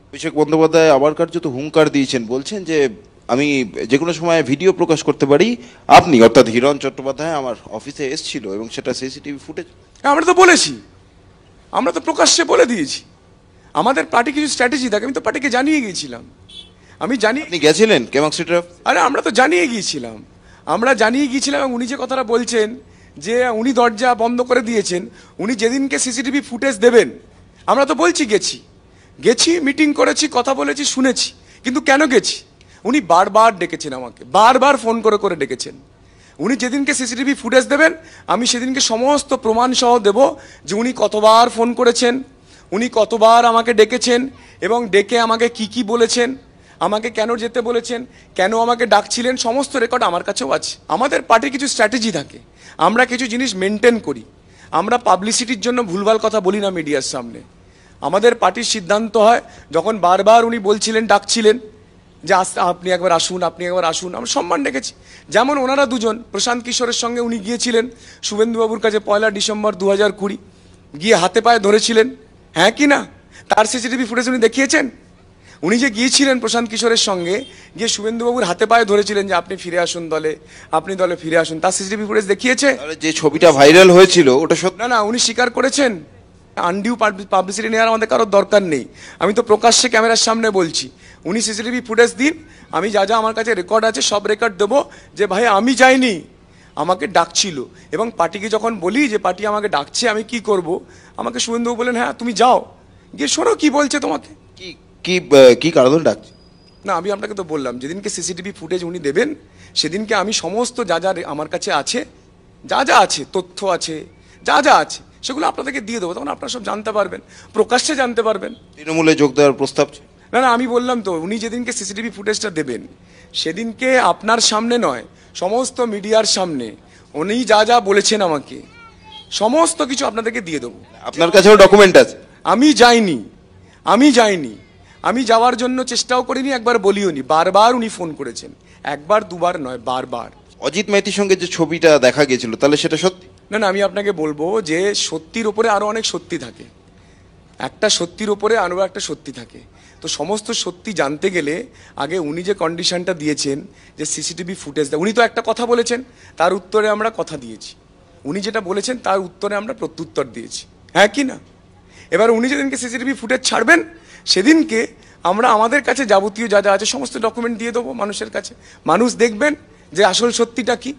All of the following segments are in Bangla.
অভিষেক বন্দ্যোপাধ্যায় আবার কার্যত হুঙ্কার দিয়েছেন, বলছেন যে আমি যে কোনো সময় ভিডিও প্রকাশ করতে পারি। আপনি অর্থাৎ হিরণ চট্টোপাধ্যায় আমার অফিসে এসেছিল এবং সেটা সিসিটিভি ফুটেজ। আমরা তো বলেছি, আমরা তো প্রকাশ্যে বলে দিয়েছি আমাদের পার্টি কিছু স্ট্র্যাটেজি থাকে। আমি তো পার্টিকে জানিয়ে গিয়েছিলাম, আমি জানি। আপনি গেছিলেন কেমাক স্ট্রিটে? আরে আমরা তো জানিয়ে গিয়েছিলাম, আমরা জানিয়ে গিয়েছিলাম। এবং উনি যে কথাটা বলছেন যে উনি দরজা বন্ধ করে দিয়েছেন, উনি যেদিনকে সিসিটিভি ফুটেজ দেবেন, আমরা তো বলছি গেছি মিটিং করেছি, কথা বলেছি, শুনেছি। কিন্তু কেন গেছি? উনি বারবার ডেকেছেন আমাকে, বারবার ফোন করে করে ডেকেছেন। উনি যেদিনকে সিসিটিভি ফুটেজ দেবেন, আমি সেদিনকে সমস্ত প্রমাণ সহ দেব যে উনি কতবার ফোন করেছেন, উনি কতবার আমাকে ডেকেছেন এবং ডেকে আমাকে কি কি বলেছেন, আমাকে কেন যেতে বলেছেন, কেন আমাকে ডাকছিলেন, সমস্ত রেকর্ড আমার কাছেও আছে। আমাদের পার্টির কিছু স্ট্র্যাটেজি থাকে, আমরা কিছু জিনিস মেনটেন করি। আমরা পাবলিসিটির জন্য ভুলভাল কথা বলি না মিডিয়ার সামনে। আমাদের পার্টির সিদ্ধান্ত হয়, যখন বারবার উনি বলছিলেন, ডাকছিলেন যে আপনি একবার আসুন, আপনি একবার আসুন, আমরা সম্মান রেখেছি। যেমন ওনারা দুজন প্রশান্ত কিশোরের সঙ্গে উনি গিয়েছিলেন শুভেন্দুবাবুর কাছে 1 ডিসেম্বর 2020, গিয়ে হাতে পায়ে ধরেছিলেন, হ্যাঁ কি না? তার সিসিটিভি ফুটেজ উনি দেখিয়েছেন। উনি যে গিয়েছিলেন প্রশান্ত কিশোরের সঙ্গে, গিয়ে শুভেন্দুবাবুর হাতে পায়ে ধরেছিলেন যে আপনি ফিরে আসুন দলে, আপনি দলে ফিরে আসুন, তার সিসিটিভি ফুটেজ দেখিয়েছে। যে ছবিটা ভাইরাল হয়েছিল ওটা সত্যি? না, উনি স্বীকার করেছেন। আনডিউ পাবলিসিটি নেওয়ার আমাদের কারোর দরকার নেই। আমি তো প্রকাশ্যে ক্যামেরার সামনে বলছি, উনি সিসিটিভি ফুটেজ দিন, আমি যা যা আমার কাছে রেকর্ড আছে সব রেকর্ড দেবো যে ভাই আমি যাইনি, আমাকে ডাকছিল। এবং পার্টিকে যখন বলি যে পার্টি আমাকে ডাকছে আমি কি করব, আমাকে শুভেন্দুবাবু বলেন হ্যাঁ তুমি যাও, গিয়ে শোনো কি বলছে তোমাকে। কি কি কি কারণে ডাকছে? না, আমি আপনাকে তো বললাম যেদিনকে সিসিটিভি ফুটেজ উনি দেবেন সেদিনকে আমি সমস্ত যা যা আমার কাছে আছে, যা যা আছে, তথ্য আছে, যা যা আছে সেগুলো আপনাদেরকে দিয়ে দেবো, তখন আপনারা সব জানতে পারবেন, প্রকাশ্যে জানতে পারবেন। তৃণমূলে যোগ দেওয়ার প্রস্তাব? না, আমি বললাম তো, উনি যেদিনকে সিসিটিভি ফুটেজটা দেবেন সেদিনকে আপনার সামনে নয়, সমস্ত মিডিয়ার সামনে উনি যা যা বলেছেন আমাকে সমস্ত কিছু আপনাদেরকে দিয়ে দেবো। আপনার কাছেও ডকুমেন্ট আছে? আমি যাইনি, আমি যাওয়ার জন্য চেষ্টাও করিনি, একবার বলিও নি। বারবার উনি ফোন করেছেন, একবার দুবার নয়, বারবার। অজিত মাইতির সঙ্গে যে ছবিটা দেখা গেছিল, তাহলে সেটা সত্যি? না, আমি আপনাকে বলবো যে সত্যির ওপরে আরো অনেক সত্যি থাকে, একটা সত্যির ওপরে আরো একটা সত্যি থাকে। তো সমস্ত সত্যি জানতে গেলে আগে উনি যে কন্ডিশনটা দিয়েছেন যে সিসিটিভি ফুটেজ দেয়, উনি তো একটা কথা বলেছেন, তার উত্তরে আমরা কথা দিয়েছি। উনি যেটা বলেছেন তার উত্তরে আমরা প্রত্যুত্তর দিয়েছি, হ্যাঁ কি না? এবার উনি যেদিনকে সিসিটিভি ফুটেজ ছাড়বেন সেদিনকে আমরা আমাদের কাছে যাবতীয় যা যা আছে সমস্ত ডকুমেন্ট দিয়ে দেবো মানুষের কাছে, মানুষ দেখবেন যে আসল সত্যিটা কি।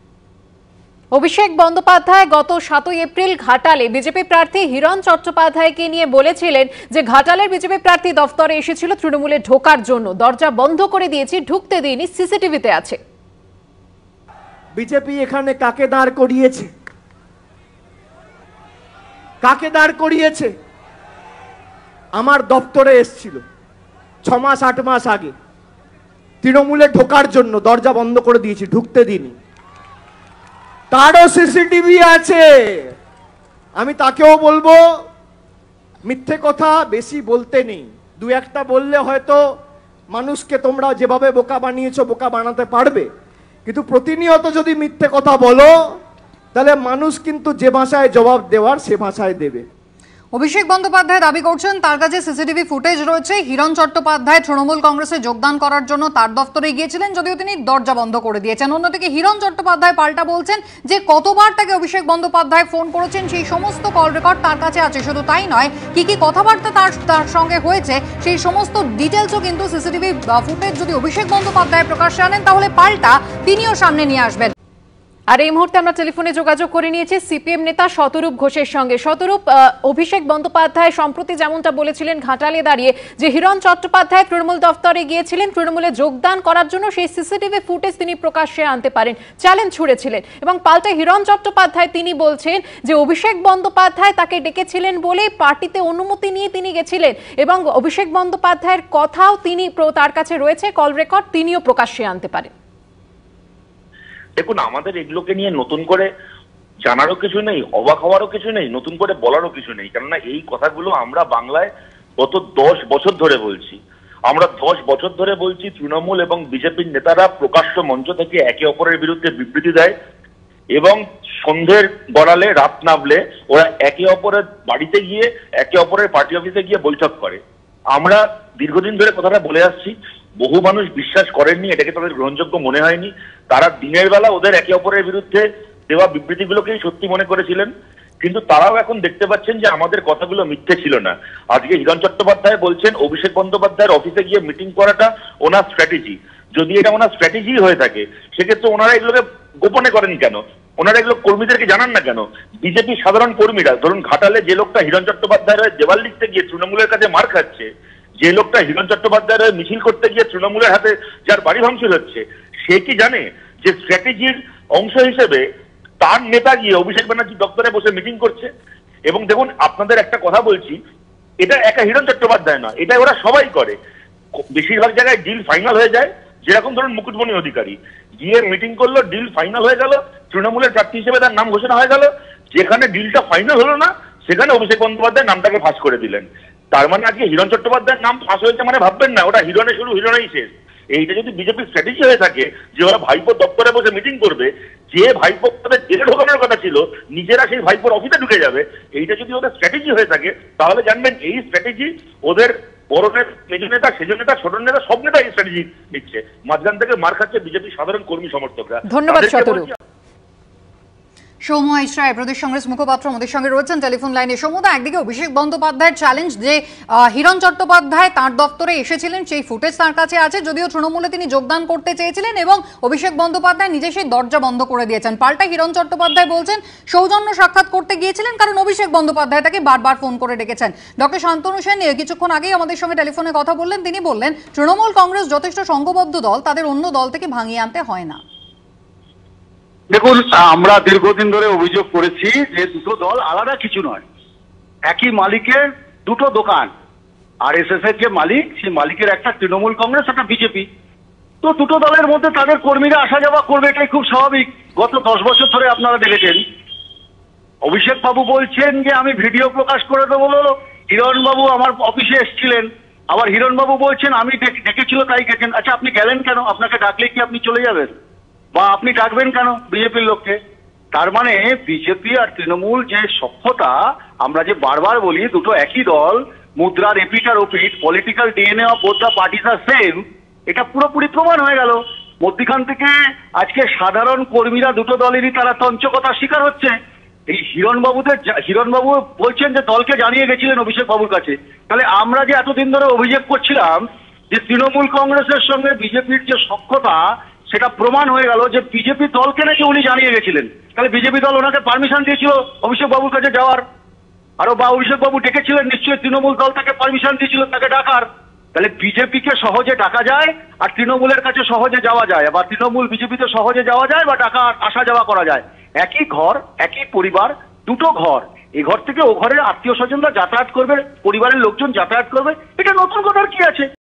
অভিষেক বন্দ্যোপাধ্যায় গত 7 এপ্রিল ঘাটালে বিজেপি প্রার্থী হিরণ চট্টোপাধ্যায়কে নিয়ে বলেছিলেন যে ঘাটালের বিজেপি প্রার্থী দফতরে এসেছিল তৃণমূলে ঢোকার জন্য, দরজা বন্ধ করে দিয়েছি, ঢুকতে দিইনি, সিসিটিভিতে আছে। বিজেপি এখানে কাকে দাঁড় করিয়েছে? কাকে দাঁড় করিয়েছে? আমার দপ্তরে এসেছিল 6 মাস 8 মাস আগে, তৃণমূলে ঢোকার জন্য দরজা বন্ধ করে দিয়েছি, ঢুকতে দিইনি, তারও সিসিটিভি আছে। আমি তাকেও বলবো মিথ্যে কথা বেশি বলতে নেই, দু একটা বললে হয়তো মানুষকে তোমরা যেভাবে বোকা বানিয়েছো বোকা বানাতে পারবে, কিন্তু প্রতিনিয়ত যদি মিথ্যে কথা বলো তাহলে মানুষ কিন্তু যে ভাষায় জবাব দেওয়ার সে ভাষায় দেবে। অভিষেক বন্দ্যোপাধ্যায় দাবি করছেন তার কাছে সিসিটিভি ফুটেজ রয়েছে, হিরণ চট্টোপাধ্যায় তৃণমূল কংগ্রেসে যোগদান করার জন্য তার দফতরে গিয়েছিলেন, যদিও তিনি দরজা বন্ধ করে দিয়েছেন। অন্যদিকে হিরণ চট্টোপাধ্যায় পাল্টা বলছেন যে কতবার তাকে অভিষেক বন্দ্যোপাধ্যায় ফোন করেছেন সেই সমস্ত কল রেকর্ড তার কাছে আছে। শুধু তাই নয়, কি কি কথাবার্তা তার সঙ্গে হয়েছে সেই সমস্ত ডিটেলসও কিন্তু সিসিটিভি ফুটেজ যদি অভিষেক বন্দ্যোপাধ্যায় প্রকাশ্যে আনেন তাহলে পাল্টা তিনিও সামনে নিয়ে আসবেন। আর এই মুহূর্তে আমরা টেলিফোনে যোগাযোগ করে নিয়েছি সিপিএম নেতা শতরূপ ঘোষের সঙ্গে। শতরূপ, অভিষেক বন্দ্যোপাধ্যায় সম্প্রতি যেমনটা বলেছিলেন ঘাটালে দাঁড়িয়ে যে হিরণ চট্টোপাধ্যায় তৃণমূল দফতরে গিয়েছিলেন তৃণমূলে যোগদান করার জন্য, সেই সিসিটিভি ফুটেজ তিনি প্রকাশ্যে আনতে পারেন, চ্যালেঞ্জ ছুড়েছিলেন। এবং পাল্টে হিরণ চট্টোপাধ্যায় তিনি বলছেন যে অভিষেক বন্দ্যোপাধ্যায় তাকে ডেকেছিলেন বলেই পার্টিতে অনুমতি নিয়ে তিনি গেছিলেন, এবং অভিষেক বন্দ্যোপাধ্যায়ের কথাও তিনি তার কাছে রয়েছে, কল রেকর্ড, তিনিও প্রকাশ্যে আনতে পারেন। দেখুন, আমাদের এগুলোকে নিয়ে নতুন করে জানারও কিছু নেই, অবাক হওয়ারও কিছু নেই, নতুন করে বলারও কিছু নেই। কেননা এই কথাগুলো আমরা বাংলায় গত 10 বছর ধরে বলছি। আমরা 10 বছর ধরে বলছি তৃণমূল এবং বিজেপির নেতারা প্রকাশ্য মঞ্চ থেকে একে অপরের বিরুদ্ধে বিবৃতি দেয় এবং সন্ধ্যের গড়ালে রাত নামলে ওরা একে অপরের বাড়িতে গিয়ে একে অপরের পার্টি অফিসে গিয়ে বৈঠক করে। আমরা দীর্ঘদিন ধরে কথাটা বলে আসছি, বহু মানুষ বিশ্বাস করেননি, এটাকে তাদের গ্রহণযোগ্য মনে হয়নি। তারা দিনের বেলা ওদের একে অপরের বিরুদ্ধে দেওয়া বিবৃতিগুলোকেই সত্যি মনে করেছিলেন, কিন্তু তারাও এখন দেখতে পাচ্ছেন যে আমাদের কথাগুলো মিথ্যে ছিল না। আজকে হিরণ চট্টোপাধ্যায় বলছেন অভিষেক বন্দ্যোপাধ্যায়ের অফিসে গিয়ে মিটিং করাটা ওনার স্ট্র্যাটেজি। যদি এটা ওনার স্ট্র্যাটেজি হয়ে থাকে সেক্ষেত্রে ওনারা এগুলোকে গোপনে করেন কেন? ওনারা এগুলো কর্মীদেরকে জানান না কেন? বিজেপি সাধারণ কর্মীরা, ধরুন ঘাটালে যে লোকটা হিরণ চট্টোপাধ্যায়ের হয়ে দেওয়াল লিখতে গিয়ে তৃণমূলের কাছে মার খাচ্ছে, যে লোকটা হিরণ চট্টোপাধ্যায়ের হয়ে মিছিল করতে গিয়ে তৃণমূলের হাতে যার বাড়ি ভাঙচুর হচ্ছে, সে কি জানে যে স্ট্র্যাটেজির অংশ হিসেবে তার নেতা গিয়ে অভিষেক ব্যানার্জি দপ্তরে বসে মিটিং করছে? এবং দেখুন, আপনাদের একটা কথা বলছি, এটা একা হিরণ চট্টোপাধ্যায় না, এটা ওরা সবাই করে। বেশিরভাগ জায়গায় ডিল ফাইনাল হয়ে যায়, যেরকম ধরুন মুকুটমণি অধিকারী গিয়ে মিটিং করলো, ডিল ফাইনাল হয়ে গেল, তৃণমূলের প্রার্থী হিসেবে তার নাম ঘোষণা হয়ে গেল। যেখানে ডিলটা ফাইনাল হলো না সেখানে অভিষেক বন্দ্যোপাধ্যায় নামটাকে ফাঁস করে দিলেন। তার মানে আজকে হিরণ চট্টোপাধ্যায়ের নাম ফাঁস হয়েছে মানে ভাববেন না ওটা হিরণে শুরু হিরণেই শেষ। এইটা যদি বিজেপির স্ট্র্যাটেজি হয়ে থাকে যে ওরা ভাইপো দপ্তরে বসে মিটিং করবে, যে ভাইপো তাদের জেলে ঢোকানোর কথা ছিল নিজেরা সেই ভাইপোর অফিসে ঢুকে যাবে, এইটা যদি ওদের স্ট্র্যাটেজি হয়ে থাকে তাহলে জানবেন এই স্ট্র্যাটেজি ওদের বড় নেতা, মেজ নেতা, সেজ নেতা, ছোট নেতা সব নেতা এই স্ট্র্যাটেজি নিচ্ছে। মাঝখান থেকে মার খাচ্ছে বিজেপির সাধারণ কর্মী সমর্থকরা। ধন্যবাদ শতরূপ। সৌম্য ইসরায় প্রদেশ কংগ্রেস মুখপাত্র আমাদের সঙ্গে রয়েছেন টেলিফোন লাইনে। সৌম্যদা, একদিকে অভিষেক বন্দ্যোপাধ্যায়ের চ্যালেঞ্জ যে হিরণ চট্টোপাধ্যায় তার দপ্তরে এসেছিলেন, সেই ফুটেজ তার কাছে আছে, যদিও তৃণমূলে তিনি যোগদান করতে চেয়েছিলেন এবং অভিষেক বন্দ্যোপাধ্যায় নিজে সেই দরজা বন্ধ করে দিয়েছেন। পাল্টা হিরণ চট্টোপাধ্যায় বলছেন সৌজন্য সাক্ষাৎ করতে গিয়েছিলেন কারণ অভিষেক বন্দ্যোপাধ্যায় তাকে বারবার ফোন করে ডেকেছেন। ডক্টর শান্তনু সেন কিছুক্ষণ আগেই আমাদের সঙ্গে টেলিফোনে কথা বললেন, তিনি বললেন তৃণমূল কংগ্রেস যথেষ্ট সংঘবদ্ধ দল, তাদের অন্য দল থেকে ভাঙিয়ে আনতে হয় না। দেখুন, আমরা দীর্ঘদিন ধরে অভিযোগ করেছি যে দুটো দল আলাদা কিছু নয়, একই মালিকের দুটো দোকান। আরএসএস এর যে মালিক, সেই মালিকের একটা তৃণমূল কংগ্রেস, একটা বিজেপি। তো দুটো দলের মধ্যে তাদের কর্মীরা আসা যাওয়া করবে, এটাই খুব স্বাভাবিক। গত 10 বছর ধরে আপনারা দেখেছেন। অভিষেক বাবু বলছেন যে আমি ভিডিও প্রকাশ করে দেবো, হিরণ বাবু আমার অফিসে এসেছিলেন। আবার হিরণ বাবু বলছেন আমি ডেকেছিল তাই গেছেন। আচ্ছা, আপনি গেলেন কেন? আপনাকে ডাকলে কি আপনি চলে যাবেন? বা আপনি ডাকবেন কেন বিজেপির লোককে? তার মানে বিজেপি আর তৃণমূল যে সখ্যতা, আমরা যে বারবার বলি দুটো একই দল, মুদ্রার এপিট আর ওপিট, political DNA of both the parties আর সেম, এটা পুরোপুরি প্রমাণ হয়ে গেল। মধ্যখান থেকে আজকে সাধারণ কর্মীরা দুটো দলেরই তারা তঞ্চকতার শিকার হচ্ছে। এই হিরণবাবু বলছেন যে দলকে জানিয়ে গেছিলেন অভিষেক বাবুর কাছে। তাহলে আমরা যে এতদিন ধরে অভিযোগ করছিলাম যে তৃণমূল কংগ্রেসের সঙ্গে বিজেপির যে সখ্যতা, সেটা প্রমাণ হয়ে গেল যে বিজেপি দলকে নাকি উনি জানিয়ে গেছিলেন। তাহলে বিজেপি দল ওনাকে পারমিশন দিয়েছিল অভিষেক বাবুর কাছে যাওয়ার, আরো বা অভিষেক বাবু ডেকেছিলেন, নিশ্চয়ই তৃণমূল দল তাকে পারমিশন দিয়েছিল তাকে ডাকার। তাহলে বিজেপিকে সহজে ডাকা যায় আর তৃণমূলের কাছে সহজে যাওয়া যায়, বা তৃণমূল বিজেপিতে সহজে যাওয়া যায় বা ডাকা আসা যাওয়া করা যায়। একই ঘর, একই পরিবার, দুটো ঘর। এই ঘর থেকে ও ঘরের আত্মীয় স্বজনরা যাতায়াত করবে, পরিবারের লোকজন যাতায়াত করবে, এটা নতুন কথার কি আছে?